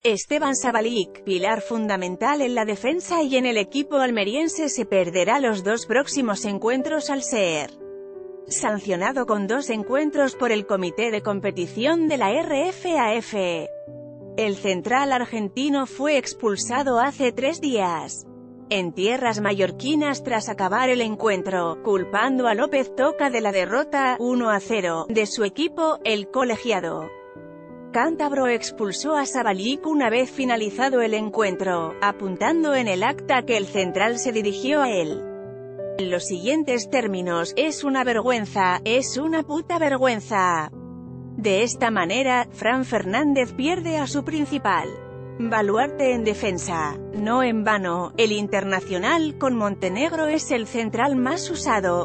Esteban Sabalic, pilar fundamental en la defensa y en el equipo almeriense, se perderá los 2 próximos encuentros al ser sancionado con 2 encuentros por el Comité de Competición de la RFAF. El central argentino fue expulsado hace 3 días en tierras mallorquinas tras acabar el encuentro, culpando a López Toca de la derrota 1-0 de su equipo, el colegiado cántabro expulsó a Sabalic una vez finalizado el encuentro, apuntando en el acta que el central se dirigió a él en los siguientes términos: "Es una vergüenza, es una puta vergüenza". De esta manera, Fran Fernández pierde a su principal baluarte en defensa. No en vano, el internacional con Montenegro es el central más usado,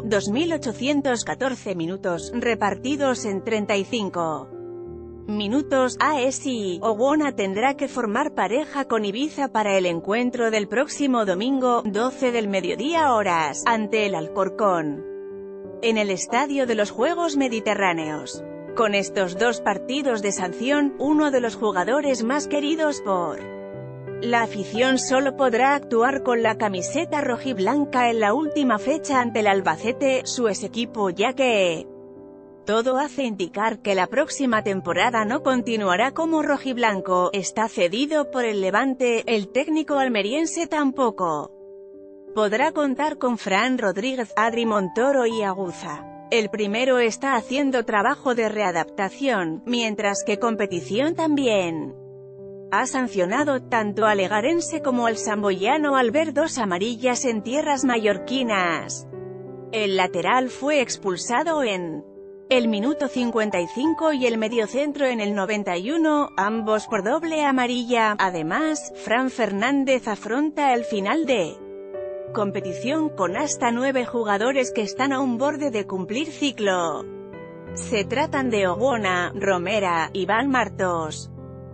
2.814 minutos, repartidos en 35 minutos. ASI Ogbonna tendrá que formar pareja con Ibiza para el encuentro del próximo domingo, 12 del mediodía horas, ante el Alcorcón, en el Estadio de los Juegos Mediterráneos. Con estos 2 partidos de sanción, uno de los jugadores más queridos por la afición solo podrá actuar con la camiseta rojiblanca en la última fecha ante el Albacete, su ex equipo, ya que todo hace indicar que la próxima temporada no continuará como rojiblanco. Está cedido por el Levante. El técnico almeriense tampoco podrá contar con Fran Rodríguez, Adri Montoro y Aguza. El primero está haciendo trabajo de readaptación, mientras que Competición también ha sancionado tanto al legarense como al samboyano al ver 2 amarillas en tierras mallorquinas. El lateral fue expulsado en el minuto 55 y el mediocentro en el 91, ambos por doble amarilla. Además, Fran Fernández afronta el final de competición con hasta 9 jugadores que están a un borde de cumplir ciclo. Se tratan de Ogbonna, Romera, Iván Martos,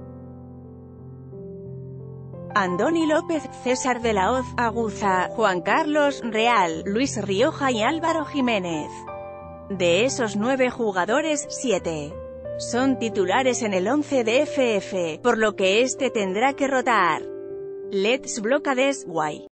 Andoni López, César de la Hoz, Aguza, Juan Carlos Real, Luis Rioja y Álvaro Jiménez. De esos 9 jugadores, 7 son titulares en el 11 de FF, por lo que este tendrá que rotar. Let's Blockades, guay.